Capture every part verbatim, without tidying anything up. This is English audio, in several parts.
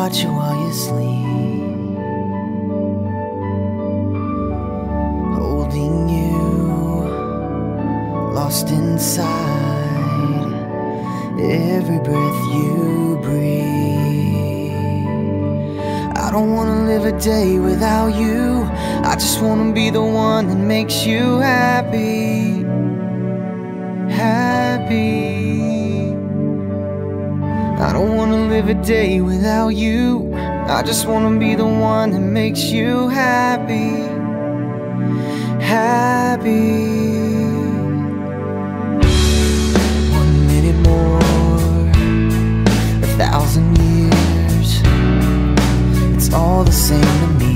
watch you while you sleep, holding you, lost inside every breath you breathe. I don't wanna live a day without you. I just wanna be the one that makes you happy, happy. I don't wanna live a day without you. I just wanna be the one that makes you happy, happy. One minute more, a thousand years, it's all the same to me.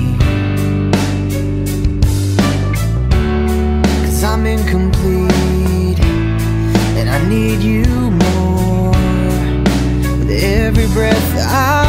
'Cause I'm incomplete and I need you more. With every breath I